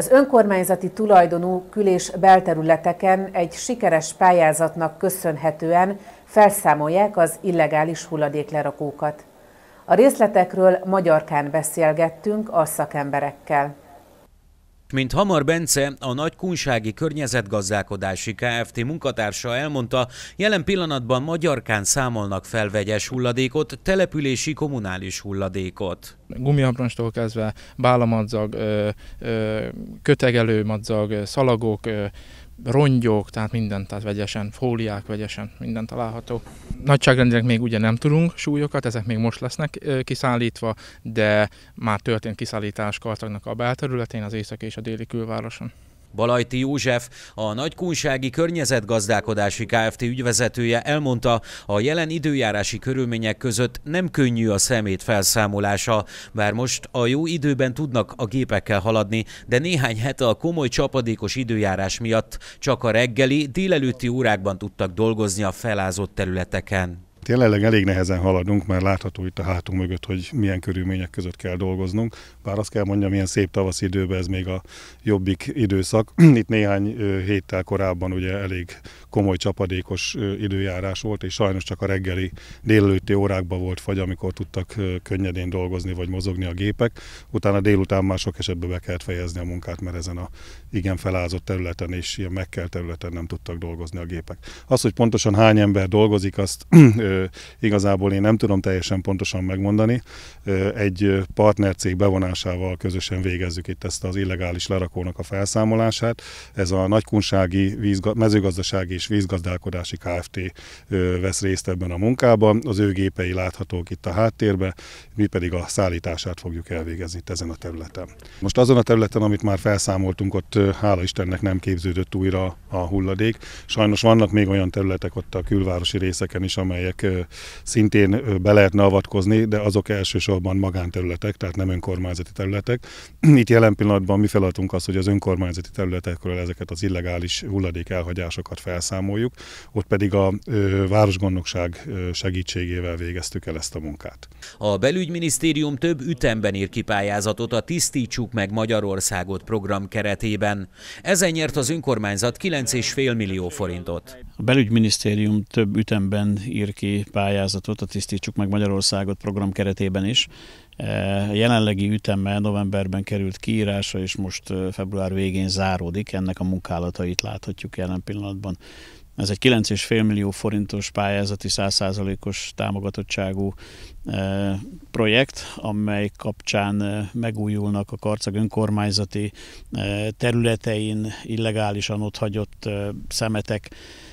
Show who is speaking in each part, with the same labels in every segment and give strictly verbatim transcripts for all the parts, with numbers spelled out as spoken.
Speaker 1: Az önkormányzati tulajdonú kül- és belterületeken egy sikeres pályázatnak köszönhetően felszámolják az illegális hulladéklerakókat. A részletekről Magyarkán beszélgettünk a szakemberekkel.
Speaker 2: Mint Hamar Bence, a Nagykunsági Környezetgazdálkodási Kft. Munkatársa elmondta, jelen pillanatban Magyarkán számolnak fel vegyes hulladékot, települési kommunális hulladékot.
Speaker 3: Gumiabroncstól kezdve bálamadzag, kötegelő madzag, szalagok, rongyok, tehát mindent, tehát vegyesen, fóliák vegyesen, minden található. Nagyságrendileg még ugye nem tudunk súlyokat, ezek még most lesznek kiszállítva, de már történt kiszállítás Kartagnak a belterületén, az északi és a déli külvároson.
Speaker 2: Balajti József, a Nagykunsági Környezetgazdálkodási Kft. Ügyvezetője elmondta, a jelen időjárási körülmények között nem könnyű a szemét felszámolása, bár most a jó időben tudnak a gépekkel haladni, de néhány hete a komoly csapadékos időjárás miatt csak a reggeli, délelőtti órákban tudtak dolgozni a felázott területeken.
Speaker 4: Jelenleg elég nehezen haladunk, mert látható itt a hátunk mögött, hogy milyen körülmények között kell dolgoznunk. Bár azt kell mondjam, milyen szép tavaszi időben ez még a jobbik időszak. Itt néhány héttel korábban ugye elég komoly csapadékos időjárás volt, és sajnos csak a reggeli délelőtti órákban volt fagy, amikor tudtak könnyedén dolgozni vagy mozogni a gépek. Utána délután már sok esetben be kellett fejezni a munkát, mert ezen a igen felázott területen és ilyen megkelt területen nem tudtak dolgozni a gépek. Az, hogy pontosan hány ember dolgozik, azt igazából én nem tudom teljesen pontosan megmondani. Egy partnercég bevonásával közösen végezzük itt ezt az illegális lerakónak a felszámolását. Ez a Nagykunsági vízga- mezőgazdasági és vízgazdálkodási Kft. Vesz részt ebben a munkában. Az ő gépei láthatók itt a háttérben, mi pedig a szállítását fogjuk elvégezni itt ezen a területen. Most azon a területen, amit már felszámoltunk, ott hála Istennek nem képződött újra a hulladék. Sajnos vannak még olyan területek ott a külvárosi részeken is, amelyek szintén be lehetne avatkozni, de azok elsősorban magánterületek, tehát nem önkormányzati területek. Itt jelen pillanatban mi feladatunk az, hogy az önkormányzati területekről ezeket az illegális hulladék elhagyásokat felszámoljuk, ott pedig a városgondnokság segítségével végeztük el ezt a munkát.
Speaker 2: A Belügyminisztérium több ütemben ír ki pályázatot a Tisztítsuk meg Magyarországot program keretében. Ezen nyert az önkormányzat kilenc egész öt millió forintot.
Speaker 5: A Belügyminisztérium több ütemben ír ki pályázatot a Tisztítsuk meg Magyarországot program keretében is. A jelenlegi ütemmel novemberben került kiírásra, és most február végén záródik. Ennek a munkálatait láthatjuk jelen pillanatban. Ez egy kilenc egész öt millió forintos pályázati száz százalékos támogatottságú projekt, amely kapcsán megújulnak a Karcag önkormányzati területein illegálisan otthagyott szemetek,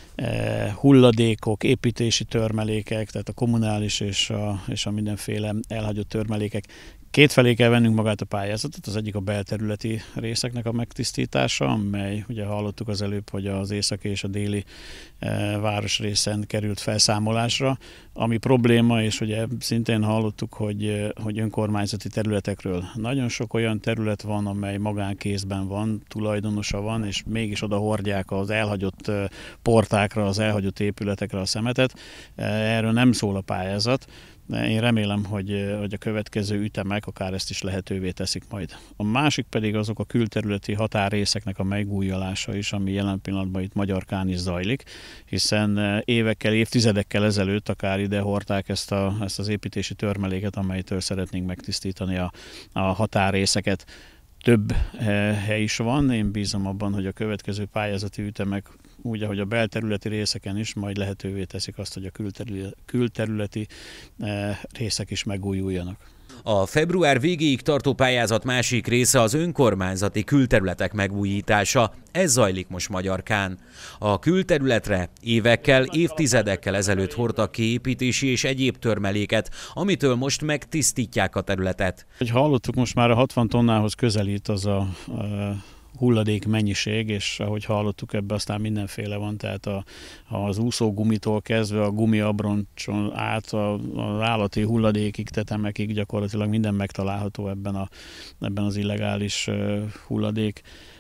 Speaker 5: hulladékok, építési törmelékek, tehát a kommunális és a, és a mindenféle elhagyott törmelékek. Kétfelé kell vennünk magát a pályázatot, az egyik a belterületi részeknek a megtisztítása, amely ugye hallottuk az előbb, hogy az északi és a déli e, városrészen került felszámolásra, ami probléma, és ugye szintén hallottuk, hogy, hogy önkormányzati területekről nagyon sok olyan terület van, amely magánkézben van, tulajdonosa van, és mégis oda hordják az elhagyott portákra, az elhagyott épületekre a szemetet. Erről nem szól a pályázat. Én remélem, hogy, hogy a következő ütemek akár ezt is lehetővé teszik majd. A másik pedig azok a külterületi határrészeknek a megújulása is, ami jelen pillanatban itt Magyarkán is zajlik, hiszen évekkel, évtizedekkel ezelőtt akár ide hordták ezt, a, ezt az építési törmeléket, amelytől szeretnénk megtisztítani a, a határrészeket. Több hely is van, én bízom abban, hogy a következő pályázati ütemek úgy, ahogy a belterületi részeken is, majd lehetővé teszik azt, hogy a külterületi, külterületi részek is megújuljanak.
Speaker 2: A február végéig tartó pályázat másik része az önkormányzati külterületek megújítása. Ez zajlik most Magyarkán. A külterületre évekkel, évtizedekkel ezelőtt hordtak ki építési és egyéb törmeléket, amitől most megtisztítják a területet.
Speaker 5: Hogy hallottuk, most már a hatvan tonnához közelít az a, a hulladék mennyiség, és ahogy hallottuk, ebbe aztán mindenféle van, tehát a, az úszógumitól kezdve a gumiabroncson át az állati hulladékig, tetemekig gyakorlatilag minden megtalálható ebben, a, ebben az illegális hulladék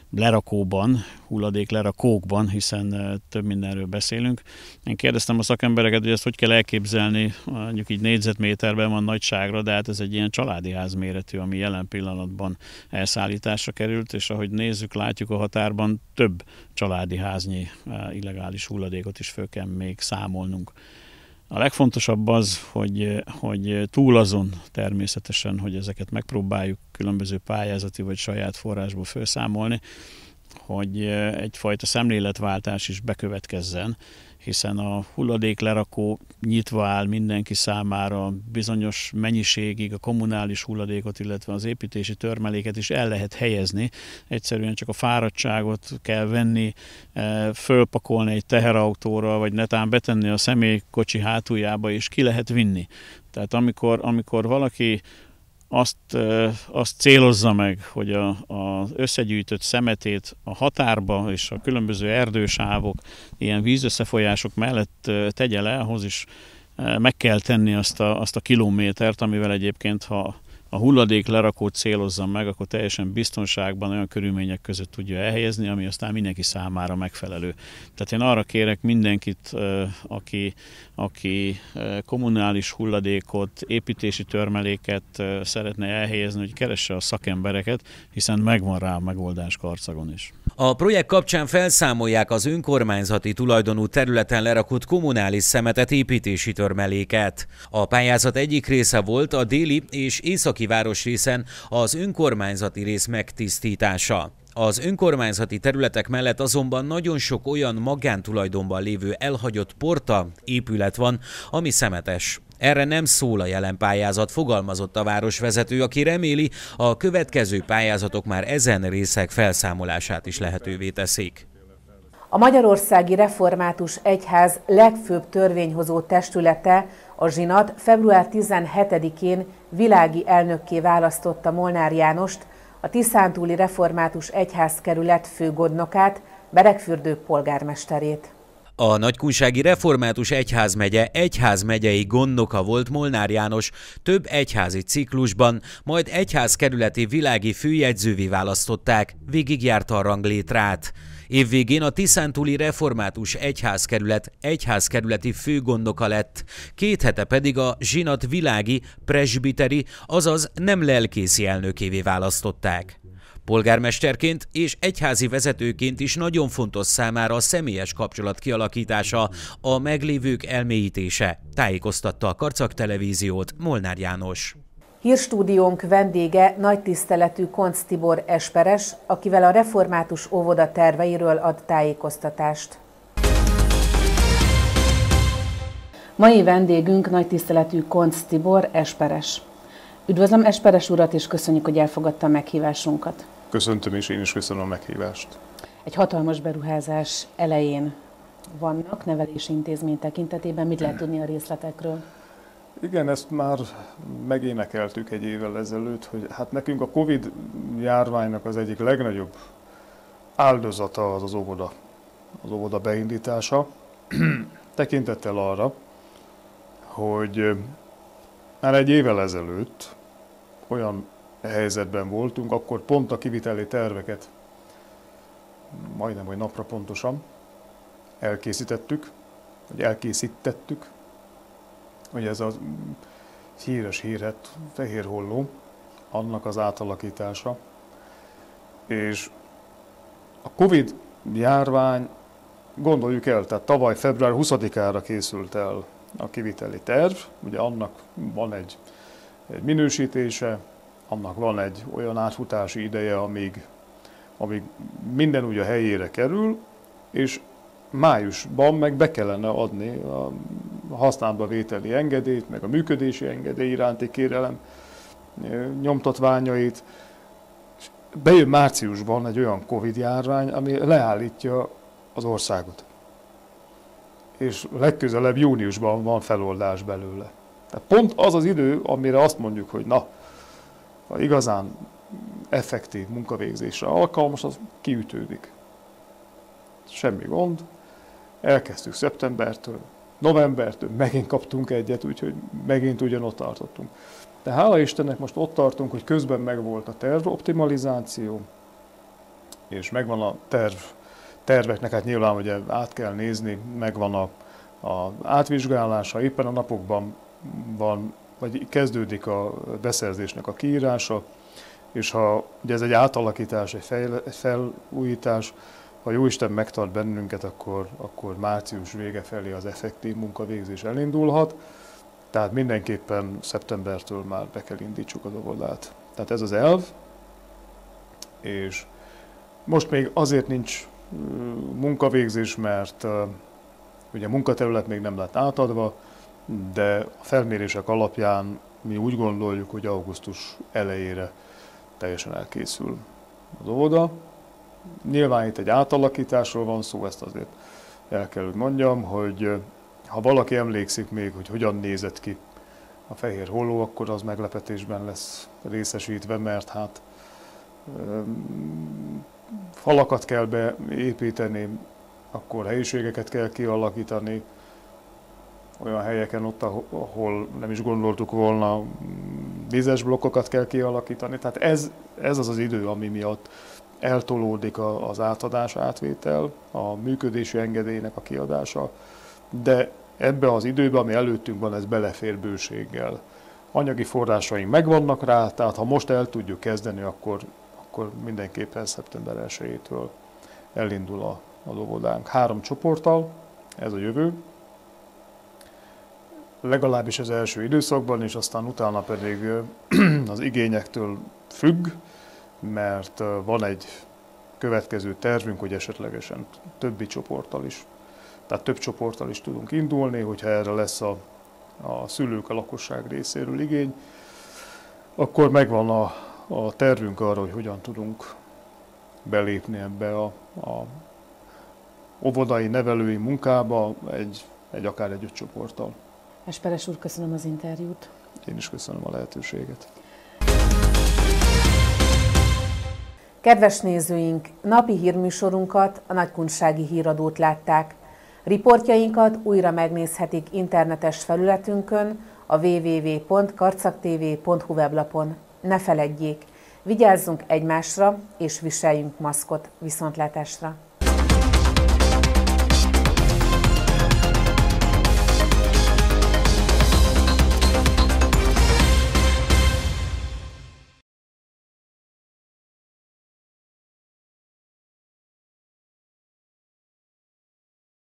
Speaker 5: lerakóban, hulladék lerakókban, hiszen több mindenről beszélünk. Én kérdeztem a szakembereket, hogy ezt hogy kell elképzelni, mondjuk így négyzetméterben van nagyságra, de hát ez egy ilyen családi ház méretű, ami jelen pillanatban elszállításra került, és ahogy nézzük, látjuk a határban több családi háznyi illegális hulladékot is föl kell még számolnunk. A legfontosabb az, hogy, hogy túl azon természetesen, hogy ezeket megpróbáljuk különböző pályázati vagy saját forrásból felszámolni, hogy egyfajta szemléletváltás is bekövetkezzen, hiszen a hulladéklerakó nyitva áll mindenki számára, bizonyos mennyiségig a kommunális hulladékot, illetve az építési törmeléket is el lehet helyezni. Egyszerűen csak a fáradtságot kell venni, fölpakolni egy teherautóra, vagy netán betenni a személykocsi hátuljába, és ki lehet vinni. Tehát amikor, amikor valaki Azt, azt célozza meg, hogy az összegyűjtött szemetét a határba és a különböző erdősávok, ilyen vízösszefolyások mellett tegye le, ahhoz is meg kell tenni azt a, azt a kilométert, amivel egyébként, ha a hulladék lerakót célozza meg, akkor teljesen biztonságban olyan körülmények között tudja elhelyezni, ami aztán mindenki számára megfelelő. Tehát én arra kérek mindenkit, aki, aki kommunális hulladékot, építési törmeléket szeretne elhelyezni, hogy keresse a szakembereket, hiszen megvan rá a megoldás Karcagon is.
Speaker 2: A projekt kapcsán felszámolják az önkormányzati tulajdonú területen lerakott kommunális szemetet, építési törmeléket. A pályázat egyik része volt a déli és északi városrészen az önkormányzati rész megtisztítása. Az önkormányzati területek mellett azonban nagyon sok olyan magántulajdonban lévő elhagyott porta, épület van, ami szemetes. Erre nem szól a jelen pályázat, fogalmazott a városvezető, aki reméli, a következő pályázatok már ezen részek felszámolását is lehetővé teszik.
Speaker 1: A Magyarországi Református Egyház legfőbb törvényhozó testülete, a zsinat február tizenhetedikén világi elnökké választotta Molnár Jánost, a Tiszántúli Református Egyházkerület főgondnokát, Beregfürdő polgármesterét.
Speaker 2: A Nagykunsági Református Egyházmegye egyházmegyei gondnoka volt Molnár János több egyházi ciklusban, majd egyházkerületi világi főjegyzővé választották, végigjárta a ranglétrát. Évvégén a Tiszántúli Református Egyházkerület egyházkerületi főgondnoka lett, két hete pedig a zsinat világi presbiteri, azaz nem lelkészi elnökévé választották. Polgármesterként és egyházi vezetőként is nagyon fontos számára a személyes kapcsolat kialakítása, a meglévők elmélyítése, tájékoztatta a Karcag Televíziót Molnár János.
Speaker 1: Hírstúdiónk vendége nagy tiszteletű Koncz Tibor esperes, akivel a református óvoda terveiről ad tájékoztatást. Mai vendégünk nagy tiszteletű Koncz Tibor esperes. Üdvözlöm esperes urat, és köszönjük, hogy elfogadta a meghívásunkat.
Speaker 6: Köszöntöm, és én is köszönöm a meghívást.
Speaker 1: Egy hatalmas beruházás elején vannak nevelési intézmény tekintetében. Mit lehet tudni a részletekről?
Speaker 6: Igen, ezt már megénekeltük egy évvel ezelőtt, hogy hát nekünk a Covid járványnak az egyik legnagyobb áldozata az az óvoda, az óvoda beindítása. Tekintettel arra, hogy már egy évvel ezelőtt olyan helyzetben voltunk, akkor pont a kiviteli terveket, majdnem, hogy napra pontosan elkészítettük, vagy elkészítettük, hogy ez a híres hírhet Fehérholló, annak az átalakítása. És a Covid járvány, gondoljuk el, tehát tavaly február huszadikára készült el a kiviteli terv, ugye annak van egy, egy minősítése, annak van egy olyan átfutási ideje, amíg, amíg minden úgy a helyére kerül, és májusban meg be kellene adni a használatba vételi engedélyt, meg a működési engedély iránti kérelem nyomtatványait. Bejön márciusban egy olyan Covid járvány, ami leállítja az országot. És legközelebb júniusban van feloldás belőle. Tehát pont az az idő, amire azt mondjuk, hogy na, ha igazán effektív munkavégzésre alkalmas, az kiütődik. Semmi gond. Elkezdtük szeptembertől, novembertől, megint kaptunk egyet, úgyhogy megint ugyanott tartottunk. De hála Istennek most ott tartunk, hogy közben megvolt a terv optimalizáció, és megvan a terv, terveknek, hát nyilván ugye át kell nézni, megvan a, a átvizsgálása, éppen a napokban van, vagy kezdődik a beszerzésnek a kiírása, és ha ugye ez egy átalakítás, egy, fejle, egy felújítás, ha Jóisten megtart bennünket, akkor, akkor március vége felé az effektív munkavégzés elindulhat, tehát mindenképpen szeptembertől már be kell indítsuk az óvodát. Tehát ez az elv, és most még azért nincs munkavégzés, mert ugye a munkaterület még nem lett átadva, de a felmérések alapján mi úgy gondoljuk, hogy augusztus elejére teljesen elkészül az óvoda. Nyilván itt egy átalakításról van szó, ezt azért el kell, hogy mondjam, hogy ha valaki emlékszik még, hogy hogyan nézett ki a Fehér Holló, akkor az meglepetésben lesz részesítve, mert hát falakat kell beépíteni, akkor helyiségeket kell kialakítani, olyan helyeken ott, ahol nem is gondoltuk volna, vízes blokkokat kell kialakítani. Tehát ez, ez az az idő, ami miatt eltolódik az átadás, átvétel, a működési engedélynek a kiadása, de ebbe az időbe, ami előttünk van, ez belefér bőséggel. Anyagi forrásaink megvannak rá, tehát ha most el tudjuk kezdeni, akkor, akkor mindenképpen szeptember elsejétől elindul a, az óvodánk. Három csoporttal, ez a jövő, legalábbis az első időszakban, és aztán utána pedig az igényektől függ, mert van egy következő tervünk, hogy esetlegesen többi csoporttal is, tehát több csoporttal is tudunk indulni, hogyha erre lesz a, a szülők, a lakosság részéről igény, akkor megvan a, a tervünk arra, hogy hogyan tudunk belépni ebbe a, a óvodai, nevelői munkába egy, egy akár egy öt csoporttal.
Speaker 1: Esperes úr, köszönöm az interjút.
Speaker 6: Én is köszönöm a lehetőséget.
Speaker 1: Kedves nézőink, napi hírműsorunkat, a Nagykunsági Híradót látták. Riportjainkat újra megnézhetik internetes felületünkön, a double-u double-u double-u pont karcagtv pont hu weblapon. Ne feledjék, vigyázzunk egymásra és viseljünk maszkot. Viszontlátásra!